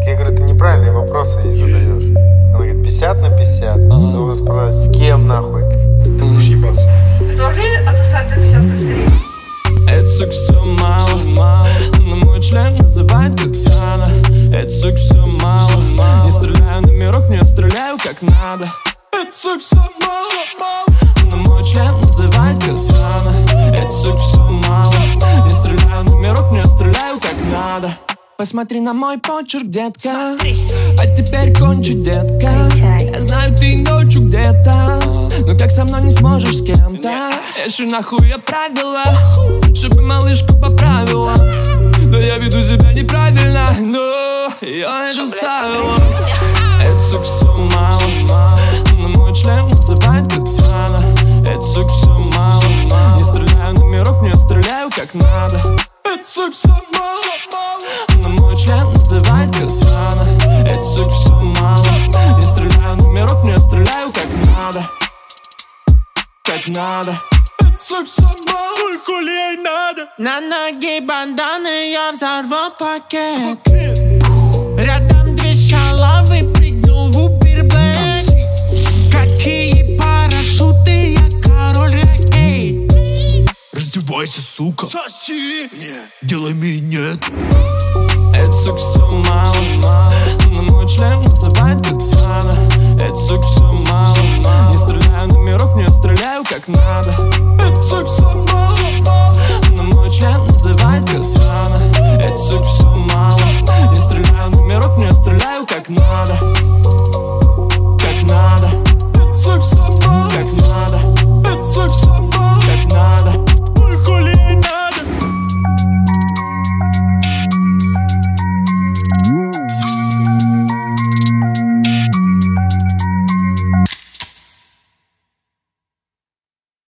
Я говорю, ты неправильные вопросы ей задаешь. Она говорит, 50 на 50. Должен спрашивать, с кем нахуй? Ты будешь ебаться. Должны отсосать за 50 косарей. Это, сука, все мало. Но мой член называет как рано. Это, сука, все мало. Не стреляю на мирок, в нее стреляю как надо. Это, сука, все мало. Но мой член называет как рано. Это, сука, все мало. Не стреляю на мирок, в нее стреляю как надо. Посмотри на мой почерк, детка. А теперь кончи, детка. Я знаю, ты ночью где-то, но как со мной не сможешь с кем-то. Еши нахуй я правила, чтобы малышку поправила. Да я веду себя неправильно, но я это вставила. Это, сука, все мало. Но мой член называет как рано. Это, сука, все мало. Не стреляю на мирок, в нее стреляю как надо. Это, сука, все мало. Но мой член называет как рано. Это, сука, все мало. Не стреляю на мирок, в нее стреляю как надо. Как надо. Это, сука, все мало. Хули ей надо. На ноге банданы, я взорвал пакет. Рядом две шалавы, прыгнул в Uber Black. Какие парашюты, я король ракет. Раздевайся, сука. Соси. Не, делай минет. Это, сука, все мало.